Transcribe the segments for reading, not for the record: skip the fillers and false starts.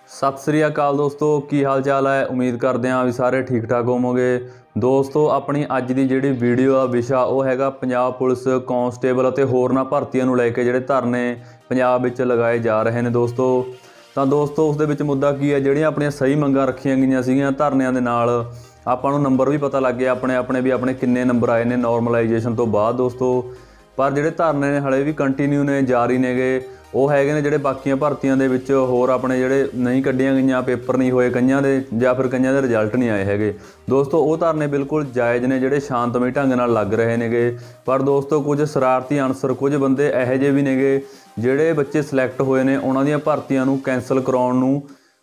सत श्री अकाल दोस्तों, की हाल चाल है। उम्मीद करते हैं भी सारे ठीक ठाक होवोगे। दोस्तों अपनी अज की जिहड़ी वीडियो का विषा वो हैगा पंजाब पुलिस कांस्टेबल और होरना भर्तियों नूं लैके जिहड़े धरने पंजाब विच लगाए जा रहे हैं दोस्तों। तो दोस्तों उस दे विच मुद्दा की है, जिहड़ियां अपनियां सही मंगां रखियां गईयां सीगीयां धरनियां दे नाल आपां नूं नंबर भी पता लग गया अपने अपने भी अपने किन्ने नंबर आए ने नॉर्मलाइजेशन तो बाद दोस्तों। पर जिहड़े धरने ने हले भी कंटीन्यू ने जारी नेगे वो हैगे ने जिहड़े बाकीਆਂ भर्तियां दे विच होर अपने जिहड़े नहीं कड्डियां गईयां पेपर नहीं होए कईयां दे जां फिर कईयां दे रिजल्ट नहीं आए हैगे दोस्तों। वो धरने बिल्कुल जायज़ ने जिहड़े शांतमई ढंग नाल लग रहे नेगे। पर दोस्तों कुछ शरारती अनसर कुछ बंदे इहो ਜਿਹੇ भी नेगे जिहड़े बच्चे सिलैक्ट होए ने उन्हां दीयां भर्तियां नूं कैंसल कराउण नूं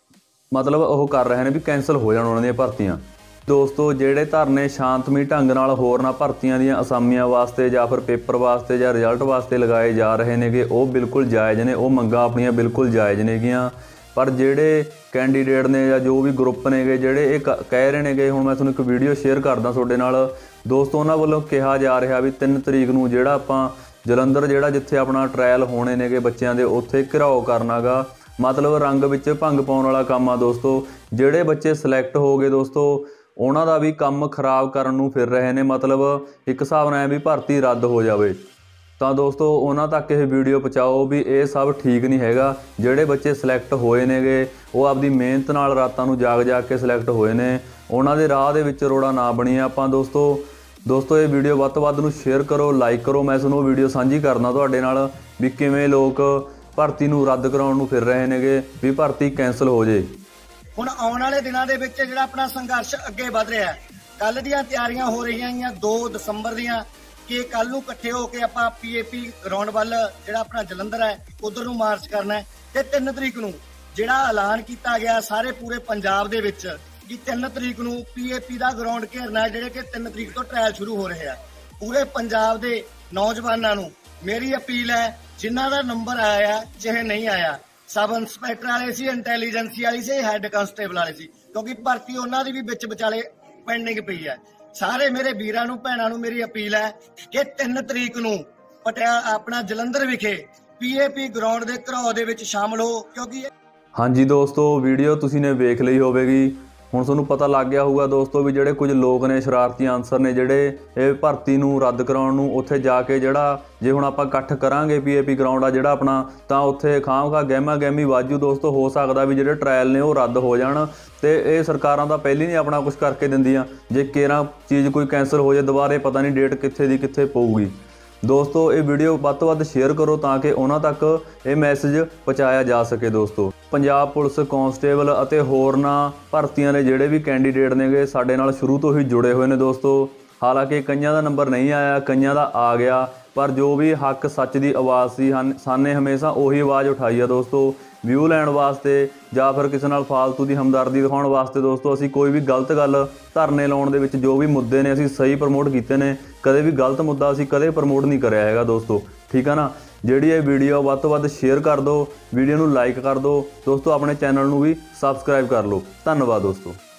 मतलब वो कर रहे हैं भी कैंसल हो जाण उन्हां दीयां भर्तियां। दोस्तों जिहड़े धरने शांतमई ढंग नाल होरना भर्तियां दीयां असामियां वास्ते जां फिर पेपर वास्ते जां रिजल्ट वास्ते लगाए जा रहे नेगे वो बिल्कुल जायज़ ने, वो मंगां अपनियां बिल्कुल जायज़ नेगियां। पर जिहड़े कैंडीडेट ने या जो भी ग्रुप नेगे जिहड़े ये कह रहे नेगे, हुण मैं तुहानूं एक वीडियो शेयर करदा तुहाडे नाल दोस्तों। उन्हां वल्लों कहा जा रहा भी 3 तरीक नूं जिहड़ा आपां जलंधर जिहड़ा जिथे अपना ट्रायल होने नेगे बच्चों के उत्थे घिराओ करना गा, मतलब रंग विच भंग पाउण वाला काम आ दोस्तों। जिहड़े बच्चे सिलैक्ट हो गए दोस्तों उन्हां दा भी काम खराब करन नूं फिर रहे ने, मतलब एक हिसाब नाल भी भर्ती रद्द हो जावे। तो दोस्तों उन्हां तक ये वीडियो पहुँचाओ भी ये सब ठीक नहीं हैगा। जिहड़े बच्चे सिलैक्ट होए नेगे वो आपदी मेहनत नाल रातां नूं जाग जाग के सिलैक्ट होए ने, उन्हां दे राह दे विच रोड़ा ना बणीए आपां दोस्तों ये वीडियो वध तो वध नूं शेयर करो, लाइक करो। मैं तुहानूं वीडियो साझी करना तुहाडे नाल भी किवें लोग भर्ती नूं रद्द कराउण नूं फिर रहे नेगे भी भर्ती कैंसल हो जाए। ਹੁਣ ਆਉਣ ਵਾਲੇ ਦਿਨਾਂ ਦੇ ਵਿੱਚ ਜਿਹੜਾ ਆਪਣਾ ਸੰਘਰਸ਼ ਅੱਗੇ ਵਧ ਰਿਹਾ ਹੈ, ਕੱਲ ਦੀਆਂ ਤਿਆਰੀਆਂ ਹੋ ਰਹੀਆਂ ਹੈਗੀਆਂ 2 ਦਸੰਬਰ ਦੀਆਂ ਕਿ ਕੱਲ ਨੂੰ ਇਕੱਠੇ ਹੋ ਕੇ ਆਪਾਂ ਪੀਏਪੀ ਗਰਾਊਂਡ ਵੱਲ ਜਿਹੜਾ ਆਪਣਾ ਜਲੰਧਰ ਹੈ ਉਧਰ ਨੂੰ ਮਾਰਚ ਕਰਨਾ ਹੈ। ਤੇ 3 ਤਰੀਕ ਨੂੰ ਜਿਹੜਾ ਐਲਾਨ ਕੀਤਾ ਗਿਆ ਸਾਰੇ ਪੂਰੇ ਪੰਜਾਬ ਦੇ ਵਿੱਚ ਕਿ 3 ਤਰੀਕ ਨੂੰ ਪੀਏਪੀ ਦਾ ਗਰਾਊਂਡ ਘੇਰਨਾ ਹੈ, ਜਿਹੜੇ ਕਿ 3 ਤਰੀਕ ਤੋਂ ਟ੍ਰਾਇਲ ਸ਼ੁਰੂ ਹੋ ਰਹੇ ਆ। ਪੂਰੇ ਪੰਜਾਬ ਦੇ ਨੌਜਵਾਨਾਂ ਨੂੰ ਮੇਰੀ ਅਪੀਲ ਹੈ, ਜਿਨ੍ਹਾਂ ਦਾ ਨੰਬਰ ਆਇਆ ਚਾਹੇ नहीं आया, सब इंस्पैक्टर वाले सी, इंटैलीजेंसी वाली सी, हैड कांस्टेबल वाले सी, क्योंकि भर्ती उन्हां दी भी विच विचाले पेंडिंग पई है। सारे मेरे वीरां नूं भैणां नूं मेरी अपील है कि 3 तरीक नूं पटियाला अपना जलंधर विखे पीएपी ग्राउंड दे घराओ दे विच शामिल हो। क्योंकि हाँ जी दोस्तों वीडियो तुसीं ने वेख लई होवेगी, ਹੁਣ ਤੁਹਾਨੂੰ पता लग गया होगा दोस्तों भी ਜਿਹੜੇ कुछ लोग ने शरारती अनसर ने ਜਿਹੜੇ ਇਹ ਭਰਤੀ ਨੂੰ ਰੱਦ ਕਰਾਉਣ ਨੂੰ ਉੱਥੇ ਜਾ ਕੇ ਜਿਹੜਾ ਜੇ ਹੁਣ ਆਪਾਂ ਇਕੱਠ ਕਰਾਂਗੇ ਪੀਏਪੀ ਗਰਾਊਂਡ ਆ ਜਿਹੜਾ ਆਪਣਾ ਤਾਂ ਉੱਥੇ ਖਾਮਖਾ ਗਹਿਮਾ ਗਹਿਮੀ ਵਾਜੂ ਦੋਸਤੋ ਹੋ ਸਕਦਾ ਵੀ ਜਿਹੜੇ ਟ੍ਰਾਇਲ ਨੇ ਉਹ ਰੱਦ ਹੋ ਜਾਣ। ਤੇ ਇਹ ਸਰਕਾਰਾਂ ਤਾਂ ਪਹਿਲੀ ਨਹੀਂ ਆਪਣਾ ਕੁਝ ਕਰਕੇ ਦਿੰਦੀਆਂ, ਜੇ ਕੇਰਾਂ ਚੀਜ਼ ਕੋਈ ਕੈਂਸਲ ਹੋ ਜਾਏ ਦੁਬਾਰੇ ਪਤਾ ਨਹੀਂ ਡੇਟ ਕਿੱਥੇ ਦੀ ਕਿੱਥੇ ਪਊਗੀ। दोस्तों ये वीडियो ਵੱਧ ਤੋਂ ਵੱਧ शेयर करो ताकि उन्हां तक ये मैसेज पहुँचाया जा सके। दोस्तों पंजाब पुलिस कांस्टेबल ਅਤੇ ਹੋਰਨਾਂ ਭਰਤੀਆਂ ਦੇ ਜਿਹੜੇ ਵੀ कैंडीडेट नेगे ਸਾਡੇ ਨਾਲ शुरू तो ही जुड़े हुए ने दोस्तों। हालांकि कईयां ਦਾ नंबर नहीं आया, कईयां ਦਾ आ गया, पर जो भी हक सच की आवाज़ सी साने हमेशा उही आवाज़ उठाई है दोस्तों। व्यू लैण वास्ते ਜਾਂ फिर किसी नाल फालतू की हमदर्दी दिखाउण वास्ते दोस्तों असीं कोई भी गलत गल धरने लाउण दे विच जो भी मुद्दे ने असीं सही प्रमोट कीते ने, कदे भी गलत मुद्दा असीं कदे प्रमोट नहीं करिया हैगा दोस्तों, ठीक है ना। जिहड़ी ये वीडियो वध तो वध शेयर कर दो, वीडियो नूं लाइक कर दो दोस्तों, अपने चैनल नूं भी सबसक्राइब कर लो। धन्नवाद दोस्तों।